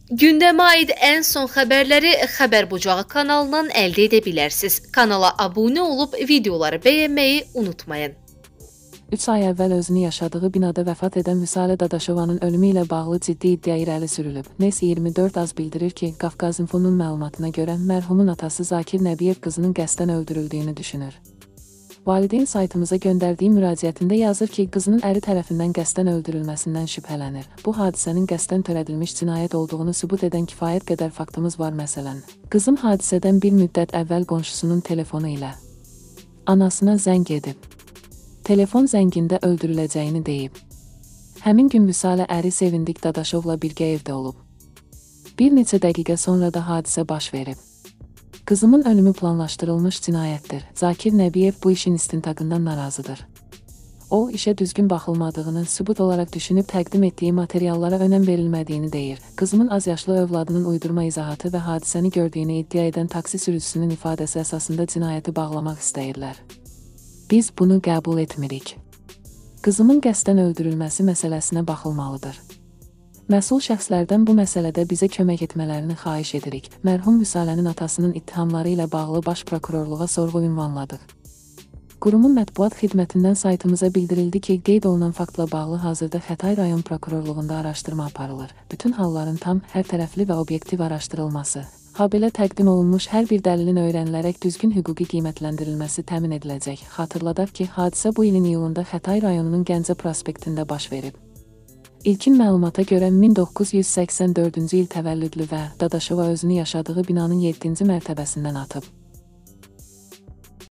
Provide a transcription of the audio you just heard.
Gündəmə aid ən son xəbərləri Xəbər Bucağı kanalından əldə edə bilərsiniz. Kanala abunə olub videoları bəyənməyi unutmayın. 3 ay əvvəl özünü yaşadığı binada vəfat edən Vüsalə Dadaşovanın ölümü ilə bağlı ciddi iddia irəli sürülüb. NES24 az bildirir ki, Qafqazinfonun məlumatına görə mərhumun atası Zakir Nəbiyev qızının qəsdən öldürüldüyünü düşünür. Valideyn saytımıza göndərdiyi müraciətində yazır ki, qızının əri tərəfindən qəsdən öldürülməsindən şübhələnir. Bu hadisənin qəsdən törədilmiş cinayət olduğunu sübut edən kifayət qədər faktımız var məsələn. Qızım hadisədən bir müddət əvvəl qonşusunun telefonu ilə anasına zəng edib. Telefon zəngində öldürüləcəyini deyib. Həmin gün Vüsalə əri Sevindik Dadaşovla birgə evdə olub. Bir neçə dəqiqə sonra da hadisə baş verib. Qızımın ölümü planlaşdırılmış cinayətdir. Zakir Nəbiyev bu işin istintaqından narazıdır. O, işə düzgün baxılmadığını sübut olaraq düşünüb təqdim etdiyi materiallara önəm verilmədiyini deyir. Qızımın az yaşlı övladının uydurma izahatı və hadisəni gördüyünü iddia edən taksi sürücüsünün ifadəsi əsasında cinayəti bağlamaq istəyirlər. Biz bunu qəbul etmirik. Qızımın qəsdən öldürülməsi məsələsinə baxılmalıdır. Məsul şəxslərdən bu məsələdə bizə kömək etmələrini xahiş edirik. Mərhum Vüsalənin atasının ittihamları ilə bağlı baş prokurorluğa sorğu ünvanladıq. Qurumun mətbuat xidmətindən saytımıza bildirildi ki, qeyd olunan faktla bağlı hazırda Xətai rayon prokurorluğunda araşdırma aparılır. Bütün halların tam, hərtərəfli və obyektiv araşdırılması, habelə təqdim olunmuş hər bir dəlilin öyrənilərək düzgün hüquqi qiymətləndirilməsi təmin ediləcək. Xatırladaq ki, hadisə bu ilin iyulunda Xətai rayonunun Gəncə prospektində baş verib. İlkin məlumata görə 1984-cü il təvəllüdlü və Dadaşova özünü yaşadığı binanın 7-ci mərtəbəsindən atıb.